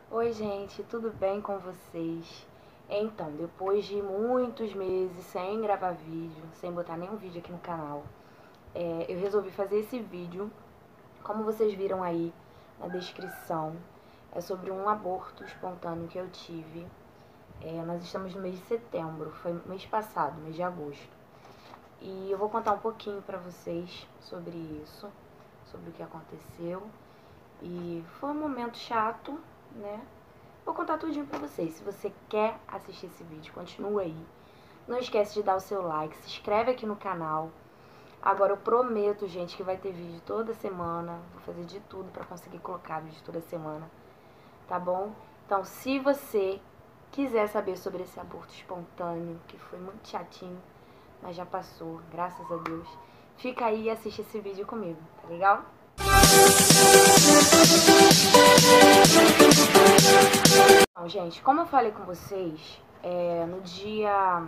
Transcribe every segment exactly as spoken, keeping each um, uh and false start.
Oi, gente, tudo bem com vocês? Então, depois de muitos meses sem gravar vídeo, sem botar nenhum vídeo aqui no canal, é, eu resolvi fazer esse vídeo. Como vocês viram aí na descrição, é sobre um aborto espontâneo que eu tive. É, nós estamos no mês de setembro, foi mês passado, mês de agosto. E eu vou contar um pouquinho pra vocês sobre isso, sobre o que aconteceu. E foi um momento chato, né? Vou contar tudinho pra vocês. Se você quer assistir esse vídeo, continua aí. Não esquece de dar o seu like, se inscreve aqui no canal. Agora eu prometo, gente, que vai ter vídeo toda semana. Vou fazer de tudo pra conseguir colocar vídeo toda semana, tá bom? Então, se você quiser saber sobre esse aborto espontâneo, que foi muito chatinho, mas já passou, graças a Deus, fica aí e assiste esse vídeo comigo, tá legal? Então, gente, como eu falei com vocês, é, no dia...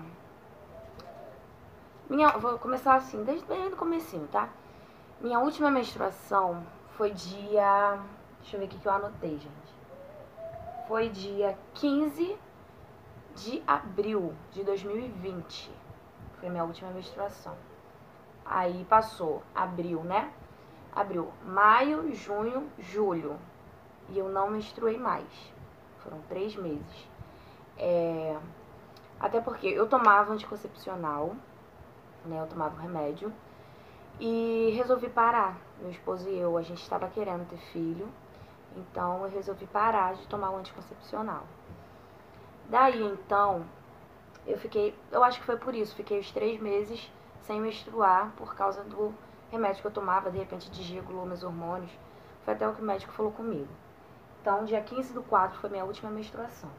Minha, vou começar assim, desde bem no comecinho, tá? Minha última menstruação foi dia... Deixa eu ver o que eu anotei, gente. Foi dia quinze de abril de dois mil e vinte. Foi minha última menstruação. Aí passou abril, né? Abril, maio, junho, julho. E eu não menstruei mais. Foram três meses. É... Até porque eu tomava anticoncepcional, né? Eu tomava remédio. E resolvi parar. Meu esposo e eu, a gente estava querendo ter filho. Então eu resolvi parar de tomar o anticoncepcional. Daí então, eu fiquei... Eu acho que foi por isso. Fiquei os três meses sem menstruar por causa do remédio que eu tomava. De repente desregulou meus hormônios. Foi até o que o médico falou comigo. Então, dia quinze do quatro foi minha última menstruação.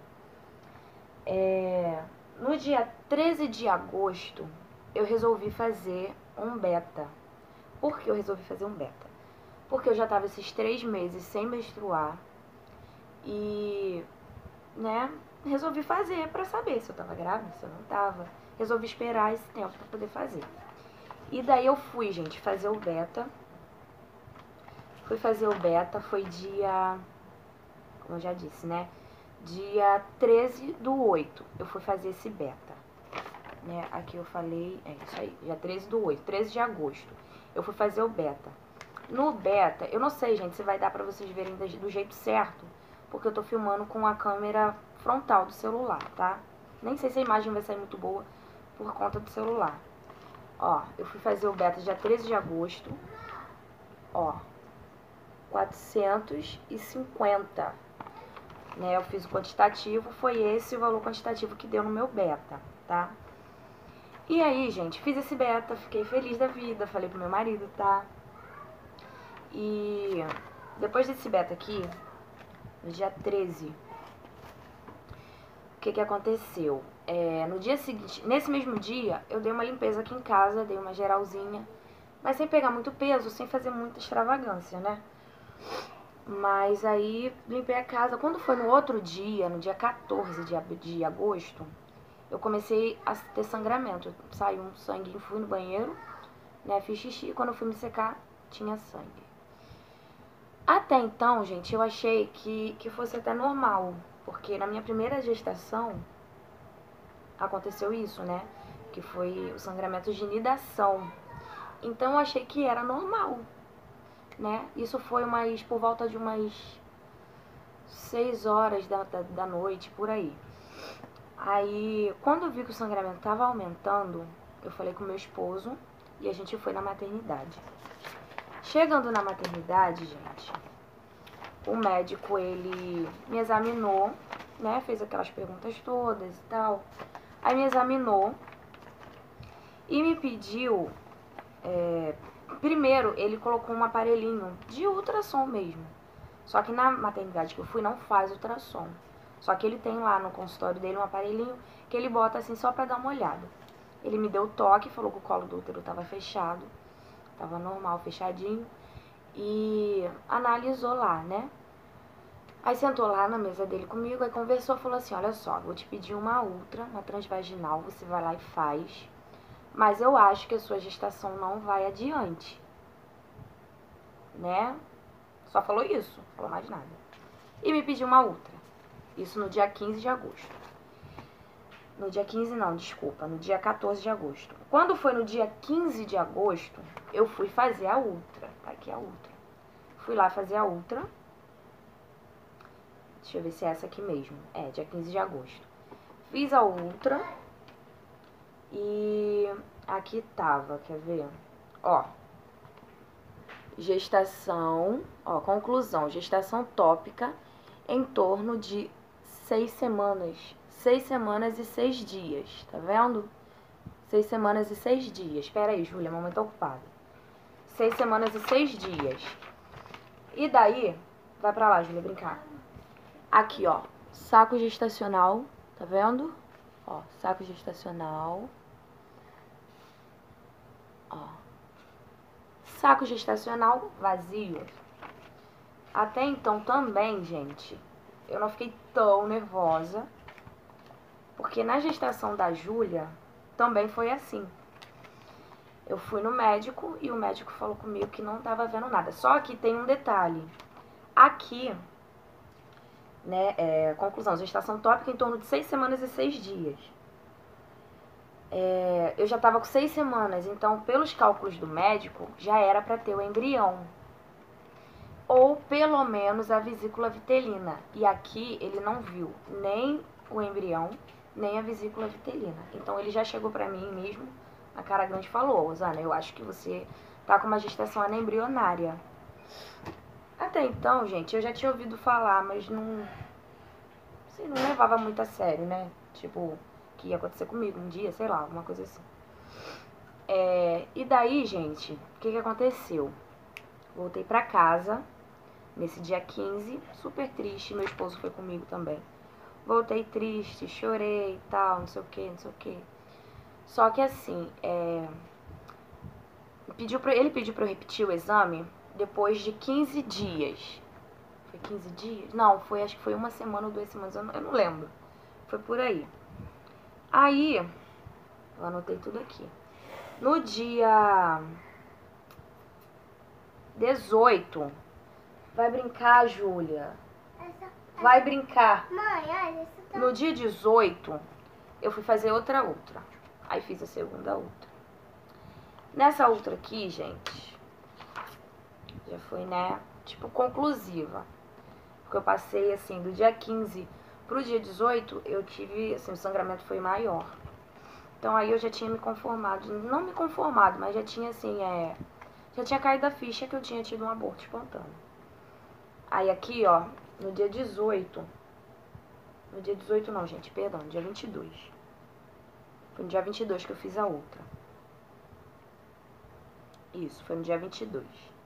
É... No dia treze de agosto, eu resolvi fazer um beta. Por que eu resolvi fazer um beta? Porque eu já tava esses três meses sem menstruar. E, né, resolvi fazer pra saber se eu tava grávida, se eu não tava. Resolvi esperar esse tempo pra poder fazer. E daí eu fui, gente, fazer o beta. Fui fazer o beta, foi dia... Como eu já disse, né? Dia treze do oito, eu fui fazer esse beta. Né? Aqui eu falei, é isso aí, dia treze do oito, treze de agosto. Eu fui fazer o beta. No beta, eu não sei, gente, se vai dar pra vocês verem do jeito certo, porque eu tô filmando com a câmera frontal do celular, tá? Nem sei se a imagem vai sair muito boa por conta do celular. Ó, eu fui fazer o beta dia treze de agosto. Ó, quatrocentos e cinquenta. Né, eu fiz o quantitativo, foi esse o valor quantitativo que deu no meu beta, tá? E aí, gente, fiz esse beta, fiquei feliz da vida, falei pro meu marido, tá? E depois desse beta aqui, no dia treze, o que que aconteceu? É, no dia seguinte, nesse mesmo dia, eu dei uma limpeza aqui em casa, dei uma geralzinha, mas sem pegar muito peso, sem fazer muita extravagância, né? Mas aí limpei a casa. Quando foi no outro dia, no dia quatorze de agosto, eu comecei a ter sangramento. Saiu um sangue, fui no banheiro, né, fiz xixi, e quando eu fui me secar, tinha sangue. Até então, gente, eu achei que, que fosse até normal, porque na minha primeira gestação aconteceu isso, né, que foi o sangramento de nidação. Então eu achei que era normal, né, isso foi umas, por volta de umas seis horas da, da, da noite, por aí. Aí, quando eu vi que o sangramento tava aumentando, eu falei com meu esposo e a gente foi na maternidade. Chegando na maternidade, gente, o médico, ele me examinou, né, fez aquelas perguntas todas e tal. Aí me examinou e me pediu, é, primeiro ele colocou um aparelhinho de ultrassom mesmo. Só que na maternidade que eu fui não faz ultrassom. Só que ele tem lá no consultório dele um aparelhinho que ele bota assim só pra dar uma olhada. Ele me deu toque, falou que o colo do útero tava fechado, tava normal, fechadinho, e analisou lá, né? Aí sentou lá na mesa dele comigo, aí conversou, falou assim, olha só, vou te pedir uma ultra, uma transvaginal, você vai lá e faz, mas eu acho que a sua gestação não vai adiante, né? Só falou isso, não falou mais nada. E me pediu uma ultra. Isso no dia quinze de agosto. No dia quinze não, desculpa, no dia quatorze de agosto. Quando foi no dia quinze de agosto, eu fui fazer a ultra. Tá aqui a ultra. Fui lá fazer a ultra. Deixa eu ver se é essa aqui mesmo. É, dia quinze de agosto. Fiz a ultra. E aqui tava, quer ver? Ó. Gestação, ó, conclusão. Gestação tópica em torno de seis semanas. Seis semanas e seis dias, tá vendo? Seis semanas e seis dias. Espera aí, Júlia, a mamãe tá ocupada. Seis semanas e seis dias. E daí, vai pra lá, Júlia, brincar. Aqui, ó, saco gestacional, tá vendo? Ó, saco gestacional. Ó. Saco gestacional vazio. Até então também, gente, eu não fiquei tão nervosa. Porque na gestação da Júlia também foi assim. Eu fui no médico e o médico falou comigo que não tava vendo nada. Só que tem um detalhe. Aqui, né, é, conclusão, gestação tópica em torno de seis semanas e seis dias. É, eu já tava com seis semanas, então pelos cálculos do médico, já era pra ter o embrião. Ou pelo menos a vesícula vitelina. E aqui ele não viu nem o embrião, nem a vesícula vitelina. Então ele já chegou pra mim mesmo, a cara grande, falou: Rosana, eu acho que você tá com uma gestação anembrionária. Até então, gente, eu já tinha ouvido falar, mas não, assim, não levava muito a sério, né? Tipo, que ia acontecer comigo um dia, sei lá, alguma coisa assim. É, e daí, gente, o que que aconteceu? Voltei pra casa nesse dia quinze, super triste, meu esposo foi comigo também. Voltei triste, chorei e tal, não sei o que, não sei o que. Só que assim, é... pediu pra... ele pediu pra eu repetir o exame depois de quinze dias. Foi quinze dias? Não, foi, acho que foi uma semana ou duas semanas, eu não, eu não lembro. Foi por aí. Aí, eu anotei tudo aqui. No dia dezoito, vai brincar, Júlia. Vai brincar. Mãe, olha, isso tá... No dia dezoito, eu fui fazer outra ultra. Aí fiz a segunda ultra. Nessa ultra aqui, gente, já foi, né, tipo, conclusiva. Porque eu passei, assim, do dia quinze pro dia dezoito, eu tive, assim, o sangramento foi maior. Então aí eu já tinha me conformado, não me conformado, mas já tinha, assim, é... já tinha caído a ficha que eu tinha tido um aborto espontâneo. Aí aqui, ó, no dia dezoito... No dia dezoito não, gente, perdão, no dia vinte e dois. Foi no dia vinte e dois que eu fiz a outra. Isso, foi no dia vinte e dois.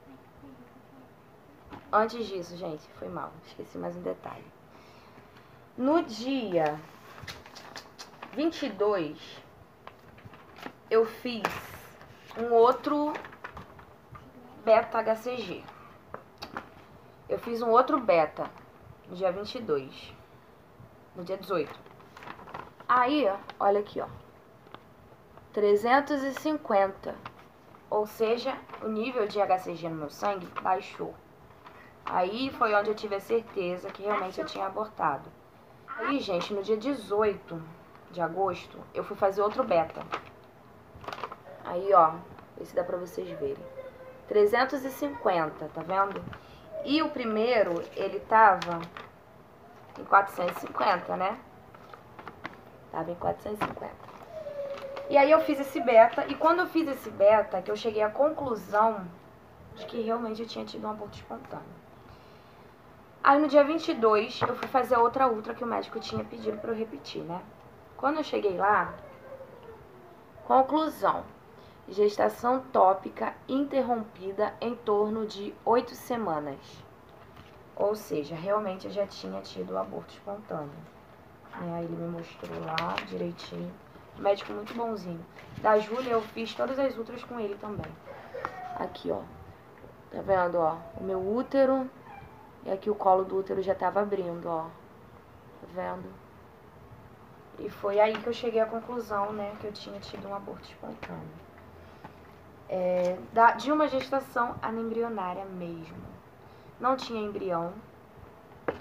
Antes disso, gente, foi mal, esqueci mais um detalhe. No dia vinte e dois, eu fiz um outro beta H C G. Eu fiz um outro beta no dia vinte e dois. No dia dezoito. Aí, olha aqui, ó. trezentos e cinquenta. Ou seja, o nível de H C G no meu sangue baixou. Aí foi onde eu tive a certeza que realmente eu tinha abortado. Aí, gente, no dia dezoito de agosto, eu fui fazer outro beta. Aí, ó, vê se dá pra vocês verem. trezentos e cinquenta, tá vendo? E o primeiro, ele tava em quatrocentos e cinquenta, né? Tava em quatrocentos e cinquenta. E aí eu fiz esse beta, e quando eu fiz esse beta, que eu cheguei à conclusão de que realmente eu tinha tido um aborto espontâneo. Aí no dia vinte e dois, eu fui fazer outra ultra que o médico tinha pedido pra eu repetir, né? Quando eu cheguei lá, conclusão, gestação tópica interrompida em torno de oito semanas. Ou seja, realmente eu já tinha tido o aborto espontâneo. Aí ele me mostrou lá direitinho. Médico muito bonzinho. Da Júlia eu fiz todas as ultras com ele também. Aqui, ó. Tá vendo, ó? O meu útero. E aqui o colo do útero já tava abrindo, ó. Tá vendo? E foi aí que eu cheguei à conclusão, né? Que eu tinha tido um aborto espontâneo. É, da, de uma gestação anembrionária mesmo. Não tinha embrião.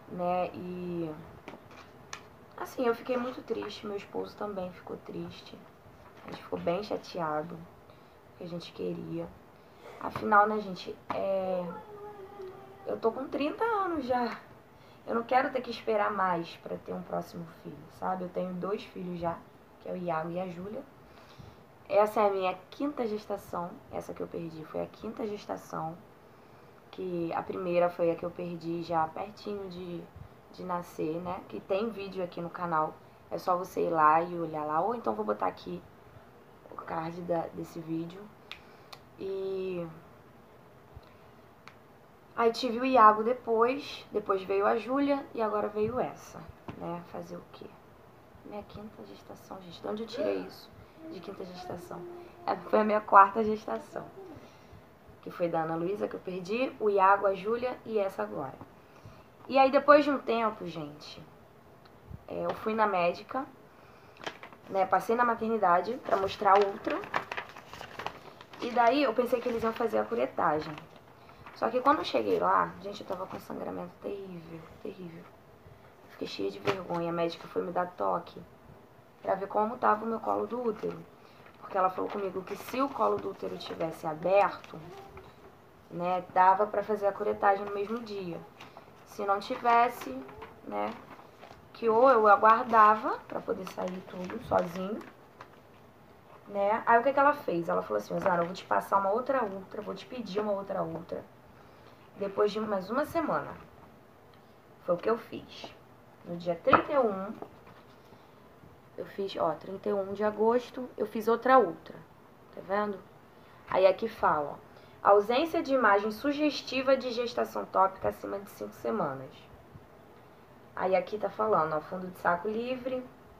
né? E assim, eu fiquei muito triste, meu esposo também ficou triste. A gente ficou bem chateado, que a gente queria. Afinal, né, gente, é... eu tô com trinta anos já. Eu não quero ter que esperar mais pra ter um próximo filho, sabe? Eu tenho dois filhos já, que é o Iago e a Júlia. Essa é a minha quinta gestação, essa que eu perdi foi a quinta gestação, que a primeira foi a que eu perdi já pertinho de, de nascer, né? Que tem vídeo aqui no canal, é só você ir lá e olhar lá, ou então vou botar aqui o card da, desse vídeo. E aí tive o Iago depois, depois veio a Júlia e agora veio essa, né? Fazer o quê? Minha quinta gestação, gente, de onde eu tirei isso? De quinta gestação. Foi a minha quarta gestação, que foi da Ana Luísa, que eu perdi, o Iago, a Júlia e essa agora. E aí depois de um tempo, gente, eu fui na médica, né, passei na maternidade pra mostrar a ultra, e daí eu pensei que eles iam fazer a curetagem. Só que quando eu cheguei lá, gente, eu tava com sangramento terrível, terrível. Fiquei cheia de vergonha, a médica foi me dar toque pra ver como tava o meu colo do útero. Porque ela falou comigo que se o colo do útero tivesse aberto, né, dava pra fazer a curetagem no mesmo dia. Se não tivesse, né, que ou eu aguardava pra poder sair tudo sozinho, né. Aí o que que ela fez? Ela falou assim, Zara, eu vou te passar uma outra ultra, vou te pedir uma outra ultra, depois de mais uma semana. Foi o que eu fiz. No dia trinta e um, eu fiz, ó, trinta e um de agosto, eu fiz outra ultra, tá vendo? Aí aqui fala, ó, ausência de imagem sugestiva de gestação tópica acima de cinco semanas. Aí aqui tá falando, ó, fundo de saco livre.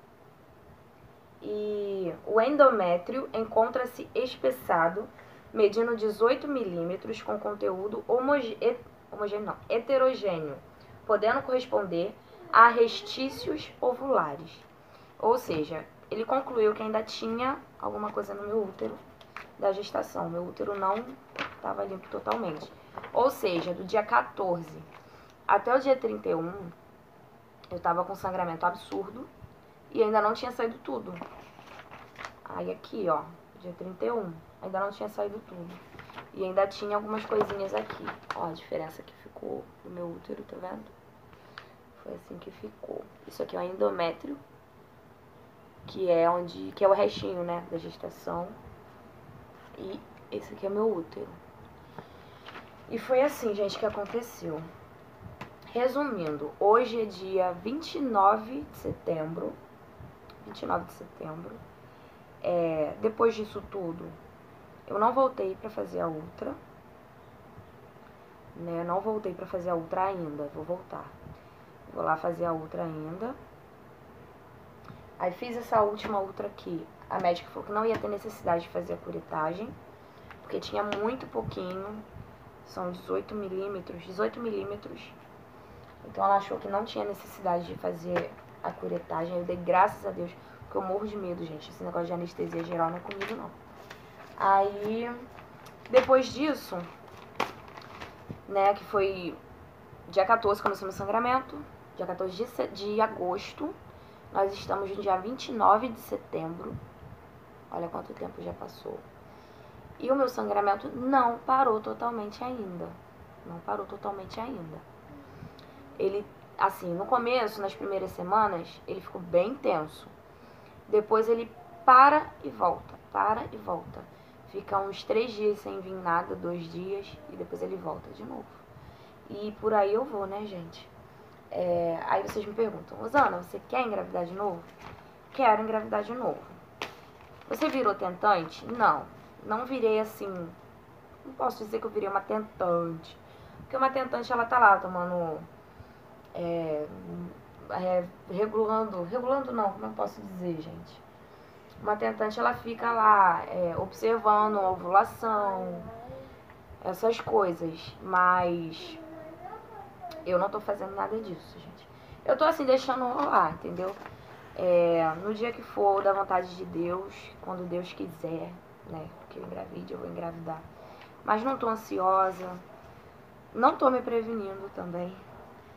E o endométrio encontra-se espessado, medindo dezoito milímetros, com conteúdo homogê... homogêneo, não, heterogêneo, podendo corresponder a restícios ovulares. Ou seja, ele concluiu que ainda tinha alguma coisa no meu útero da gestação. Meu útero não estava limpo totalmente. Ou seja, do dia quatorze até o dia trinta e um, eu tava com sangramento absurdo e ainda não tinha saído tudo. Aí aqui, ó, dia trinta e um, ainda não tinha saído tudo. E ainda tinha algumas coisinhas aqui. Ó, a diferença que ficou no meu útero, tá vendo? Foi assim que ficou. Isso aqui é o endométrio, que é onde, que é o restinho, né, da gestação. E esse aqui é meu útero. E foi assim, gente, que aconteceu. Resumindo, hoje é dia vinte e nove de setembro. vinte e nove de setembro. É, depois disso tudo, eu não voltei pra fazer a ultra. Né, não voltei pra fazer a ultra ainda. Vou voltar. Vou lá fazer a ultra ainda. Aí fiz essa última ultra aqui. A médica falou que não ia ter necessidade de fazer a curetagem, porque tinha muito pouquinho. São dezoito milímetros. dezoito milímetros. Então ela achou que não tinha necessidade de fazer a curetagem. Eu dei graças a Deus, porque eu morro de medo, gente. Esse negócio de anestesia geral não é comigo, não. Aí, depois disso, né, que foi dia quatorze, começou meu sangramento. Dia quatorze de, de agosto. Nós estamos no dia vinte e nove de setembro. Olha quanto tempo já passou. E o meu sangramento não parou totalmente ainda. Não parou totalmente ainda. Ele, assim, no começo, nas primeiras semanas, ele ficou bem tenso. Depois ele para e volta, para e volta. Fica uns três dias sem vir nada, dois dias, e depois ele volta de novo. E por aí eu vou, né, gente? É, aí vocês me perguntam, Rosana, você quer engravidar de novo? Quero engravidar de novo. Você virou tentante? Não, não virei assim, não posso dizer que eu virei uma tentante. Porque uma tentante, ela tá lá tomando, é, é, regulando, regulando não, como eu posso dizer, gente? Uma tentante, ela fica lá, é, observando a ovulação, essas coisas, mas eu não tô fazendo nada disso, gente. Eu tô assim, deixando rolar, entendeu? É, no dia que for da vontade de Deus, quando Deus quiser, né, que eu engravide, eu vou engravidar. Mas não tô ansiosa, não tô me prevenindo também.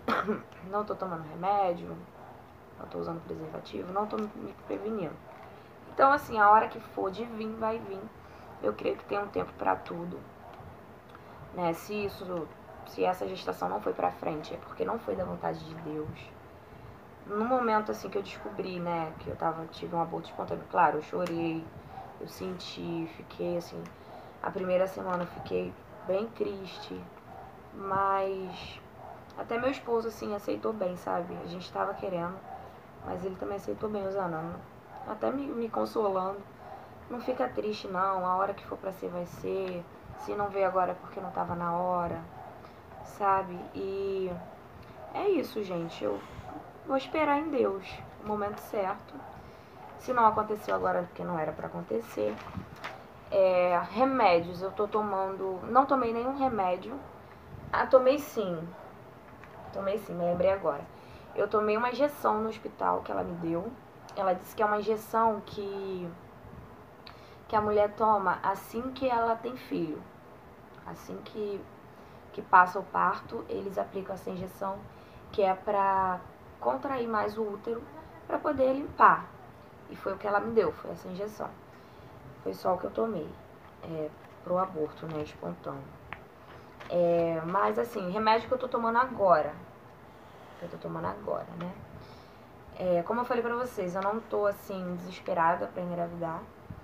não tô tomando remédio, não tô usando preservativo, não tô me prevenindo. Então, assim, a hora que for de vir, vai vir. Eu creio que tem um tempo pra tudo, né? Se isso, se essa gestação não foi pra frente, é porque não foi da vontade de Deus. No momento, assim, que eu descobri, né, que eu tava, tive um aborto espontâneo, claro, eu chorei, eu senti, fiquei, assim, a primeira semana eu fiquei bem triste, mas até meu esposo, assim, aceitou bem, sabe? A gente tava querendo, mas ele também aceitou bem usando, até me, me consolando. Não fica triste, não, a hora que for pra ser, vai ser. Se não veio agora é porque não tava na hora, sabe? E é isso, gente, eu vou esperar em Deus o momento certo. Se não aconteceu agora, porque não era pra acontecer. É, remédios, eu tô tomando... Não tomei nenhum remédio. Ah, tomei sim. Tomei sim, me lembrei agora. Eu tomei uma injeção no hospital que ela me deu. Ela disse que é uma injeção que... que a mulher toma assim que ela tem filho. Assim que, que passa o parto, eles aplicam essa injeção, que é pra contrair mais o útero, pra poder limpar. E foi o que ela me deu, foi essa injeção. Foi só o que eu tomei, é, pro aborto, né, espontâneo. É, mas assim, remédio que eu tô tomando agora, que eu tô tomando agora, né. É, como eu falei pra vocês, eu não tô assim, desesperada pra engravidar,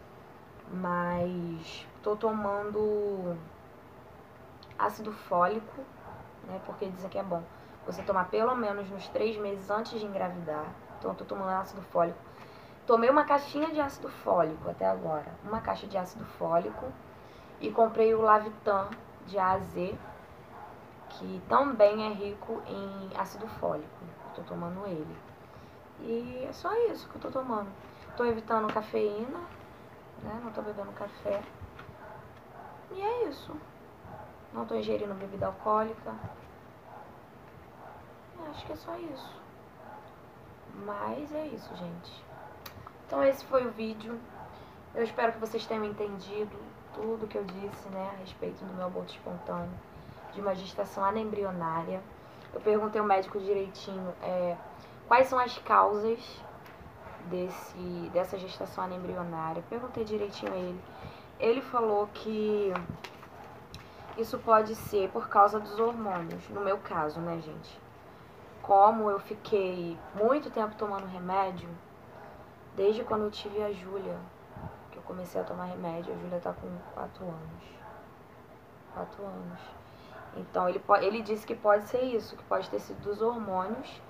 mas tô tomando ácido fólico, né, porque dizem que é bom você tomar pelo menos nos três meses antes de engravidar. Então eu tô tomando ácido fólico. Tomei uma caixinha de ácido fólico até agora, uma caixa de ácido fólico, e comprei o Lavitan de A a Z, que também é rico em ácido fólico. Eu tô tomando ele. E é só isso que eu tô tomando. Tô evitando cafeína, né? Não tô bebendo café. E é isso. Não tô ingerindo bebida alcoólica. Acho que é só isso. Mas é isso, gente. Então esse foi o vídeo. Eu espero que vocês tenham entendido tudo que eu disse, né, a respeito do meu aborto espontâneo, de uma gestação anembrionária. Eu perguntei ao médico direitinho é, quais são as causas desse, dessa gestação anembrionária. Perguntei direitinho a ele. Ele falou que isso pode ser por causa dos hormônios, no meu caso, né, gente? Como eu fiquei muito tempo tomando remédio, desde quando eu tive a Júlia, que eu comecei a tomar remédio, a Júlia tá com quatro anos. quatro anos. Então, ele, ele disse que pode ser isso, que pode ter sido dos hormônios.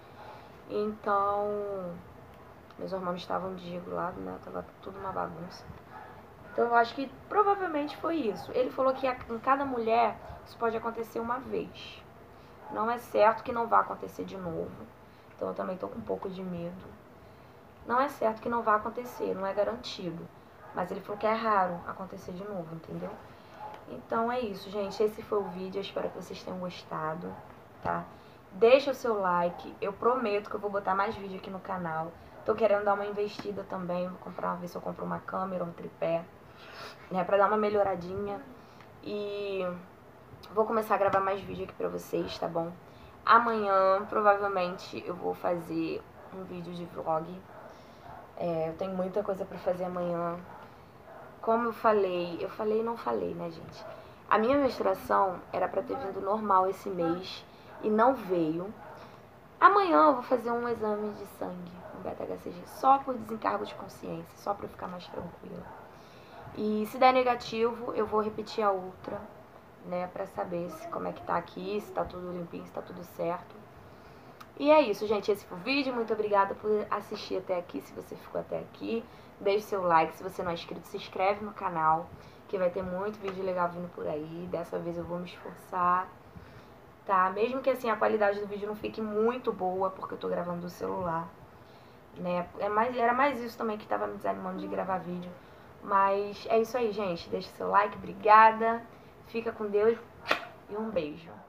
Então, meus hormônios estavam desregulados, né? Tava tudo uma bagunça. Então, eu acho que provavelmente foi isso. Ele falou que em cada mulher isso pode acontecer uma vez. Não é certo que não vá acontecer de novo. Então, eu também tô com um pouco de medo. Não é certo que não vá acontecer, não é garantido. Mas ele falou que é raro acontecer de novo, entendeu? Então é isso, gente. Esse foi o vídeo. Eu espero que vocês tenham gostado, tá? Deixa o seu like. Eu prometo que eu vou botar mais vídeo aqui no canal. Tô querendo dar uma investida também. Vou comprar, ver se eu compro uma câmera, um tripé, né? Pra dar uma melhoradinha. E vou começar a gravar mais vídeo aqui pra vocês, tá bom? Amanhã, provavelmente, eu vou fazer um vídeo de vlog. É, eu tenho muita coisa pra fazer amanhã. Como eu falei, eu falei e não falei, né, gente? A minha menstruação era pra ter vindo normal esse mês e não veio. Amanhã eu vou fazer um exame de sangue, um beta H C G, só por desencargo de consciência, só pra eu ficar mais tranquila. E se der negativo, eu vou repetir a ultra, né, pra saber se, como é que tá aqui, se tá tudo limpinho, se tá tudo certo. E é isso, gente. Esse foi o vídeo. Muito obrigada por assistir até aqui, se você ficou até aqui. Deixe seu like. Se você não é inscrito, se inscreve no canal, que vai ter muito vídeo legal vindo por aí. Dessa vez eu vou me esforçar, tá? Mesmo que assim a qualidade do vídeo não fique muito boa, porque eu tô gravando do celular, né? É mais, era mais isso também que tava me desanimando de gravar vídeo. Mas é isso aí, gente. Deixe seu like. Obrigada. Fica com Deus e um beijo.